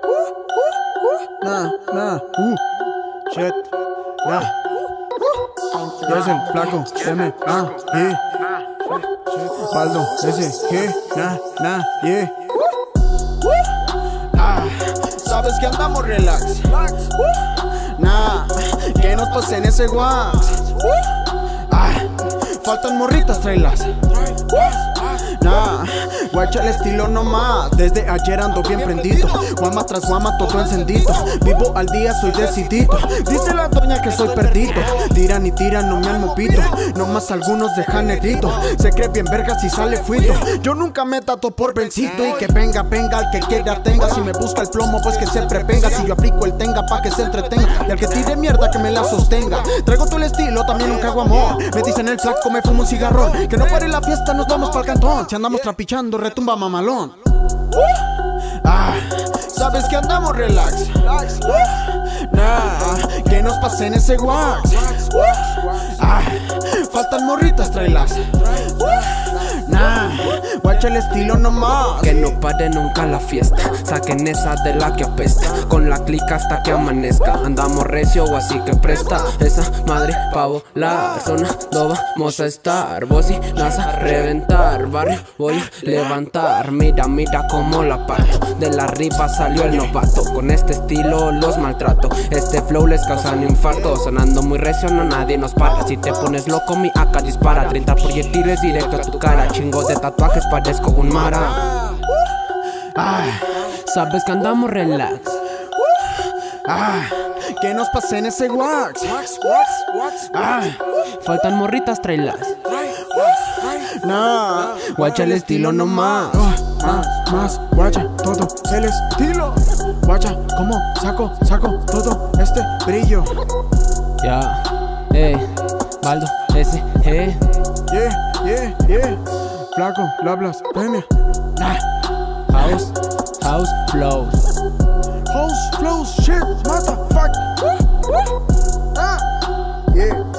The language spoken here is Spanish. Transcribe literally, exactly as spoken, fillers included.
Nah, nah, uh, shit, nah. Yo es el flaco, M, A, yeah. Baldo, ese, yeah, nah, nah, yeah. Ah, sabes que andamos relax. Nah, que nos pasen ese wax. Ah, faltan morritas, tráelas. Nah, guacha el estilo nomás. Desde ayer ando bien prendido. Guama tras guama, todo encendido. Vivo al día, soy decidito. Dice la doña que soy perdido. Tiran y tiran, no me han movido. Nomás algunos dejan herito. Se cree bien verga si sale fuito. Yo nunca me tato por vencido. Y que venga, venga, el que quiera tenga. Si me busca el plomo, pues que siempre venga. Si yo aplico el tenga, pa' que se entretenga. Y al que tire mierda, que me la sostenga. Traigo todo el estilo, también un cago amor. Me dicen el flaco, me fumo un cigarrón. Que no pare la fiesta, nos vamos pa'l cantón. Si andamos trapichando, retumba mamalón. Ah, sabes que andamos relax. Nah, que nos pasen ese wax. Ah, faltan morritas, tráelas. Nah, guacha el estilo nomás. Que no pare nunca la fiesta. Saquen esa de la que apesta. Con la clica hasta que amanezca. Andamos recio o así que presta. Esa madre pa' volar. Sonando vamos a estar. Bocinaza a reventar. Barrio voy a levantar. Mira, mira cómo la parto. De la ripa salió el novato. Con este estilo los maltrato. Este flow les causa un infarto. Sonando muy recio, no nadie nos para. Si te pones loco, mi A K dispara. Treinta proyectiles directo a tu cara. Chingos de tatuajes, parezco un mara. Ah, sabes que andamos relax. Ah, que nos pasen ese wax. Ah, faltan morritas, tráelas. Nah, Guacha el estilo nomás. Oh, más, más, guacha, todo el estilo. Guacha, como saco, saco todo este brillo. Ya, eh, Baldo, ese, eh. Yeah, yeah, yeah. Flaco, la blasfemia. Nah. House, house flows. House flows, shit, motherfucker. Ah, yeah.